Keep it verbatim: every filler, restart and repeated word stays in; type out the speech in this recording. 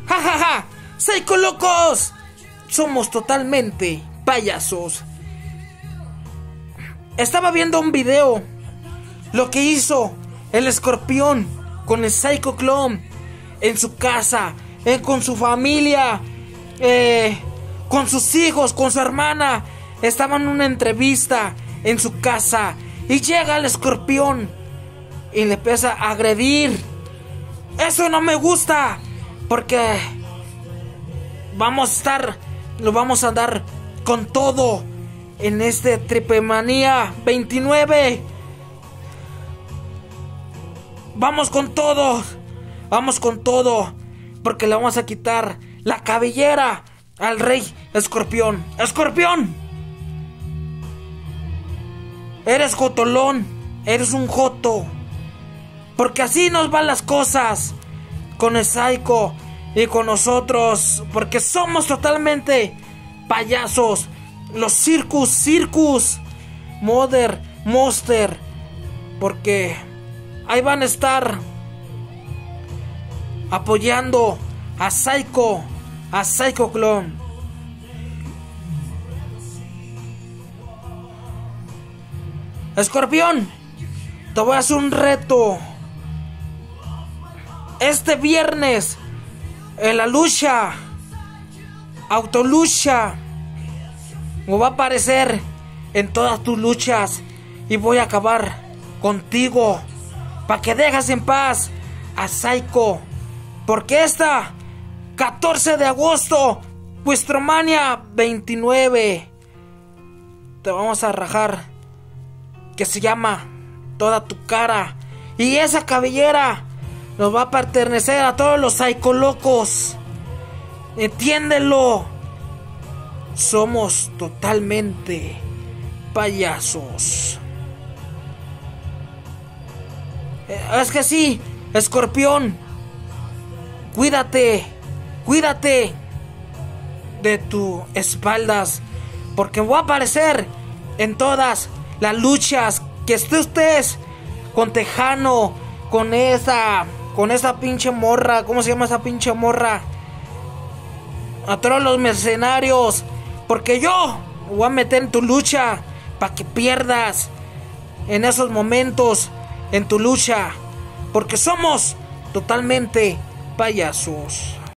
¡Ja, ja, ja! ¡Psycho locos! Somos totalmente payasos. Estaba viendo un video. Lo que hizo el Escorpión con el Psycho Clown en su casa, eh, con su familia, eh, con sus hijos, con su hermana. Estaban en una entrevista en su casa y llega el Escorpión y le empieza a agredir. Eso no me gusta, porque vamos a estar, lo vamos a dar con todo en este Tripemanía veintinueve. Vamos con todo, vamos con todo, porque le vamos a quitar la cabellera al Rey Escorpión. ¡Escorpión! Eres jotolón, eres un joto, porque así nos van las cosas con el Psycho y con nosotros, porque somos totalmente payasos. Los Circus, Circus, Mother, Monster, porque ahí van a estar apoyando a Psycho, a Psycho Clown. Escorpión, te voy a hacer un reto. Este viernes, en la lucha, Autolucha, me va a aparecer en todas tus luchas y voy a acabar contigo para que dejes en paz a Psycho. Porque esta catorce de agosto, Puestromania veintinueve, te vamos a rajar, que se llama Toda tu cara, y esa cabellera nos va a pertenecer a todos los Psycho locos. Entiéndelo. Somos totalmente payasos. Es que sí, Escorpión, cuídate, cuídate de tus espaldas, porque voy a aparecer en todas las luchas que estés con Tejano, con esa, con esa pinche morra, ¿cómo se llama esa pinche morra? A todos los mercenarios, porque yo voy a meter en tu lucha para que pierdas en esos momentos en tu lucha, porque somos totalmente payasos.